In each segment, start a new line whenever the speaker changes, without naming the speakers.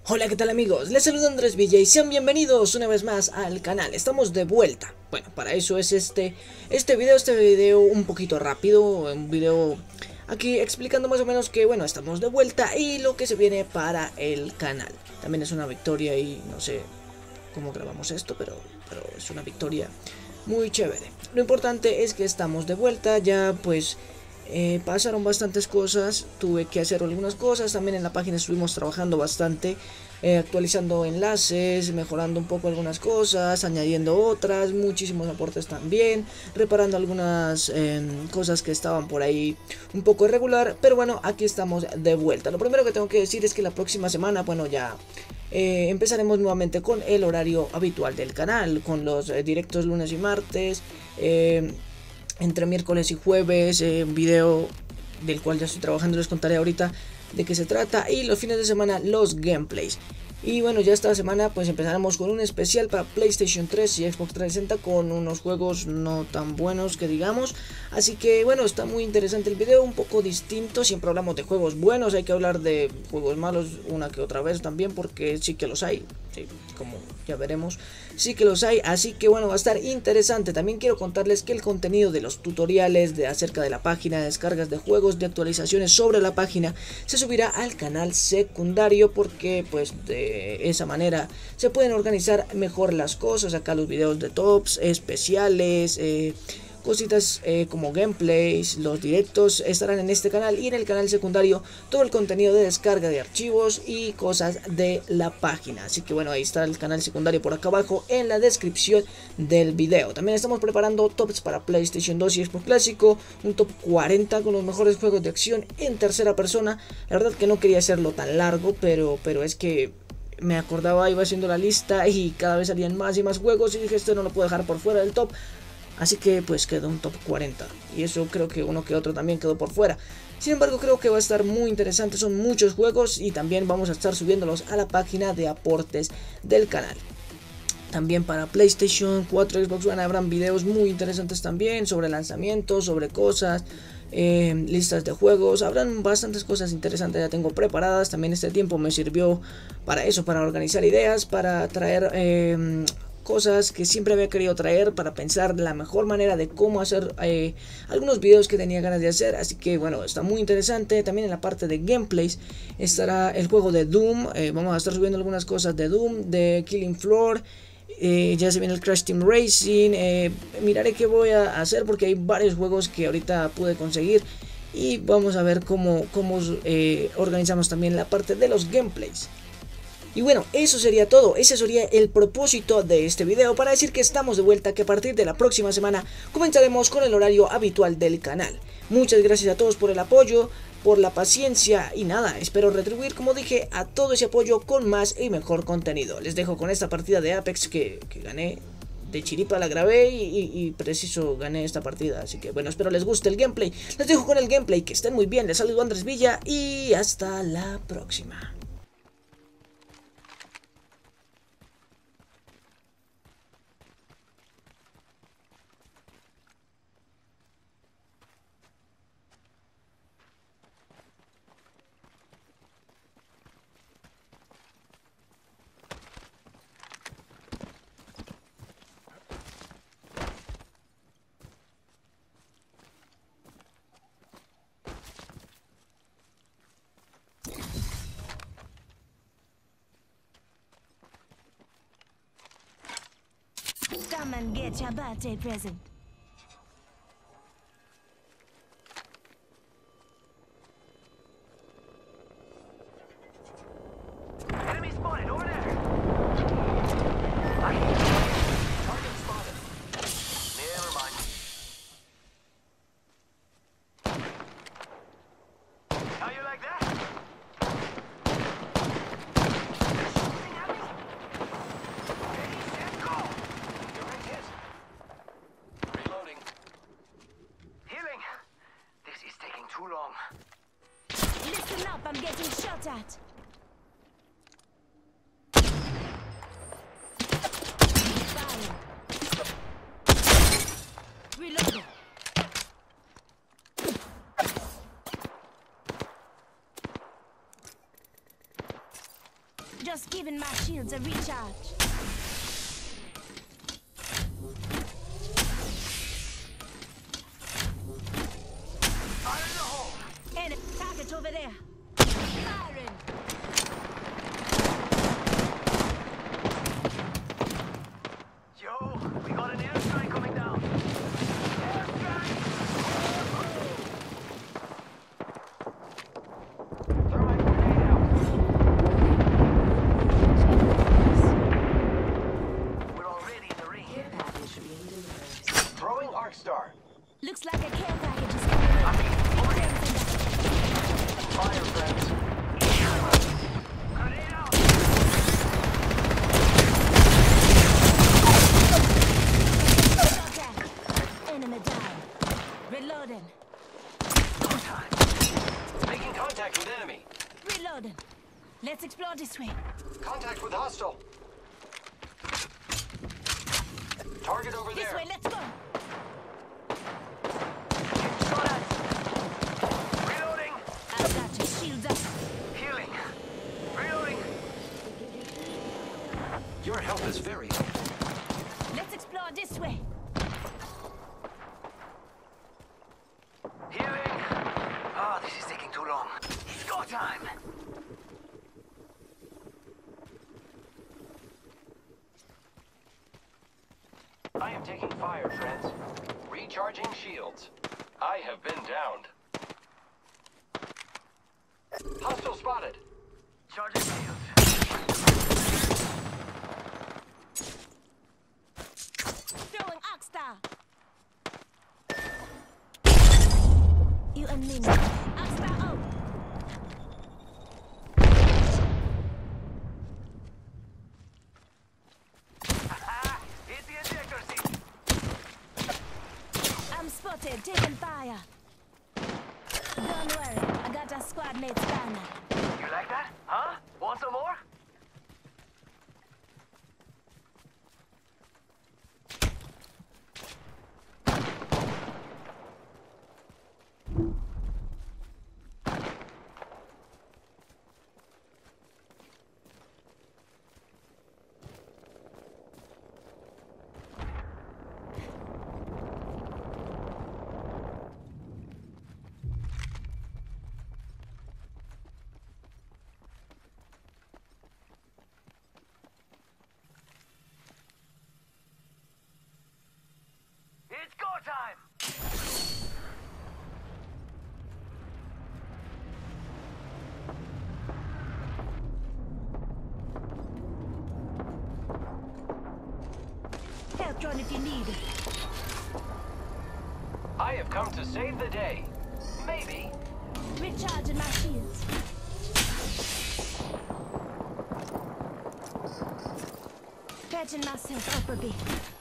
Hola, ¿qué tal amigos? Les saluda Andrés Villa y sean bienvenidos una vez más al canal. Estamos de vuelta. Bueno, para eso es este video un poquito rápido, un video aquí explicando más o menos que bueno, estamos de vuelta y lo que se viene para el canal. También es una victoria y no sé cómo grabamos esto, pero es una victoria muy chévere. Lo importante es que estamos de vuelta, ya pues pasaron bastantes cosas, tuve que hacer algunas cosas, también en la página estuvimos trabajando bastante, actualizando enlaces, mejorando un poco algunas cosas, añadiendo otras, muchísimos aportes también, reparando algunas cosas que estaban por ahí un poco irregular, pero bueno, aquí estamos de vuelta. Lo primero que tengo que decir es que la próxima semana, bueno, ya empezaremos nuevamente con el horario habitual del canal, con los directos lunes y martes, entre miércoles y jueves, un video del cual ya estoy trabajando, les contaré ahorita de qué se trata, y los fines de semana los gameplays. Y bueno, ya esta semana pues empezaremos con un especial para PlayStation 3 y Xbox 360 con unos juegos no tan buenos que digamos. Así que bueno, está muy interesante el video, un poco distinto, siempre hablamos de juegos buenos, hay que hablar de juegos malos una que otra vez también porque sí que los hay, sí, como ya veremos, sí que los hay, así que bueno, va a estar interesante. También quiero contarles que el contenido de los tutoriales de acerca de la página, descargas de juegos, de actualizaciones sobre la página, se subirá al canal secundario porque pues de esa manera se pueden organizar mejor las cosas. Acá los videos de tops, especiales, cositas como gameplays, los directos estarán en este canal, y en el canal secundario todo el contenido de descarga de archivos y cosas de la página. Así que bueno, ahí está el canal secundario por acá abajo en la descripción del video. También estamos preparando tops para PlayStation 2 y Xbox Clásico, un top 40 con los mejores juegos de acción en tercera persona. La verdad que no quería hacerlo tan largo, pero es que me acordaba, iba haciendo la lista y cada vez salían más y más juegos y dije, esto no lo puedo dejar por fuera del top. Así que pues quedó un top 40 y eso creo que uno que otro también quedó por fuera. Sin embargo, creo que va a estar muy interesante, son muchos juegos y también vamos a estar subiéndolos a la página de aportes del canal. También para PlayStation 4, Xbox One habrán videos muy interesantes también sobre lanzamientos, sobre cosas, listas de juegos, habrán bastantes cosas interesantes ya tengo preparadas. También este tiempo me sirvió para eso, para organizar ideas, para traer cosas que siempre había querido traer, para pensar la mejor manera de cómo hacer algunos videos que tenía ganas de hacer. Así que bueno, está muy interesante. También en la parte de gameplays estará el juego de Doom, vamos a estar subiendo algunas cosas de Doom, de Killing Floor. Ya se viene el Crash Team Racing, miraré qué voy a hacer porque hay varios juegos que ahorita pude conseguir y vamos a ver cómo organizamos también la parte de los gameplays. Y bueno, eso sería todo, ese sería el propósito de este video, para decir que estamos de vuelta, que a partir de la próxima semana comenzaremos con el horario habitual del canal. Muchas gracias a todos por el apoyo, por la paciencia y nada, espero retribuir, como dije, a todo ese apoyo con más y mejor contenido. Les dejo con esta partida de Apex que gané, de chiripa la grabé y preciso gané esta partida. Así que bueno, espero les guste el gameplay, les dejo con el gameplay, que estén muy bien, les saludo Andrés Villa y hasta la próxima.
Come and get your birthday present.
Enemy spotted over there. Target spotted. Never mind. How you like that? They're shooting at me. Ready, set, go. Direct hit.
Just giving my shields a recharge.
Fire in the hole.
Enemy target over there. Firing.
Yo, we got an airstrike coming down. Airstrike! Thermite grenade out. We're already in the ring. Throwing Arc Star.
Looks like a care package is coming in.
Over here. Fire, friends. Grenade out.
Contact. Enemy down. Reloading.
Making contact with enemy.
Reloading. Let's explore this way.
Contact with hostile. Target over
This
there.
way, let's go.
Shot at. Reloading.
I've got your shields up.
Healing. Reloading. Your health is very low.
Let's explore this way.
Healing. Oh, this is taking too long. It's go time. I am taking fire, friends. Recharging shields. I have been downed. Hostile spotted. Charging shields.
Throwing Oxstar. You and me. Oxstar out.
Hit the ejector seat.
I'm spotted, taking fire. Don't worry, I got a squad mate's banner.
You like that? Huh? Want some more? It's go time!
Help run if you need it.
I have come to save the day. Maybe.
Recharging my shields. Patching myself up a bit.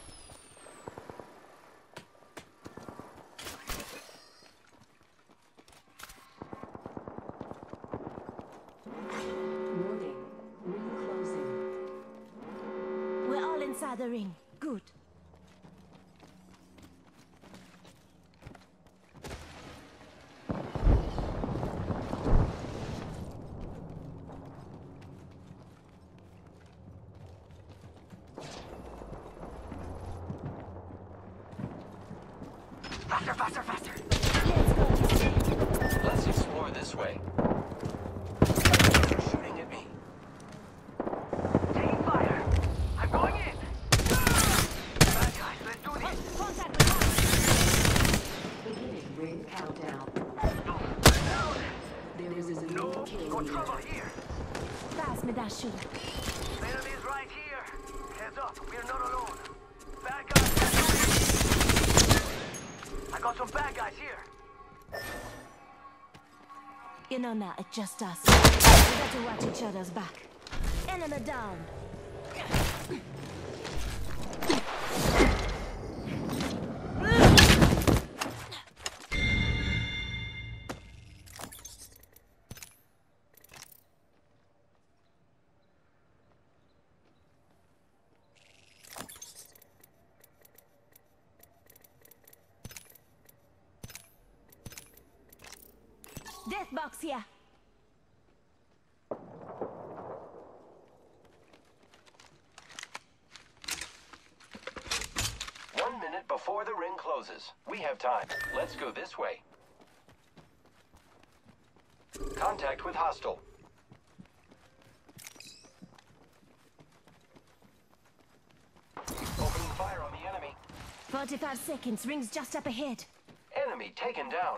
Warning. Ring closing.
We're all inside the ring. Good.
Faster, faster, faster!
Let's go this way.
Let's explore this way. You're shooting at me. Taking fire! I'm going in! Bad guys, let's do this!
Contact with us.
Beginning ring countdown.
Down!
There is a
No,
new kill
no
leader.
trouble here!
Pass me that sugar.
Enemies right here! Heads up, we're not alone! Bad guys! I got some bad guys here!
You know now, it's just us. We got to watch each other's back. Enemy down. Death box here.
resources. We have time. Let's go this way. Contact with hostile. Opening fire on the enemy.
45 seconds. Rings just up ahead.
Enemy taken down.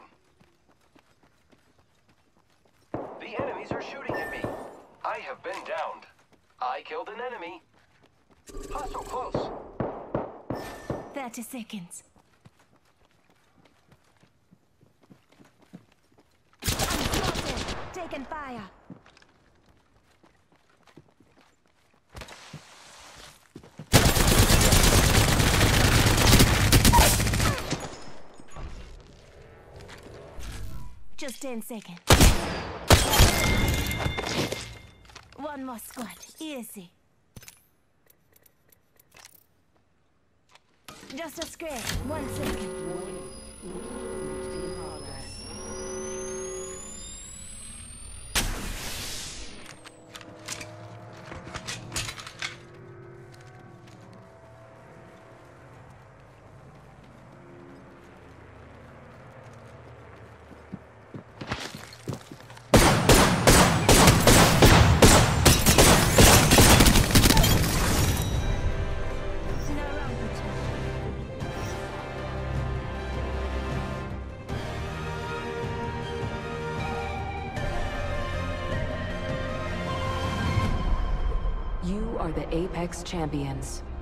The enemies are shooting at me. I have been downed. I killed an enemy. Hostile close.
30 seconds. I'm spotted. Taking fire. Just 10 seconds. One more squad. Easy. Just a scrape. 1 second.
Warning. Movement in progress.
No wrong protection.
You are the Apex Champions.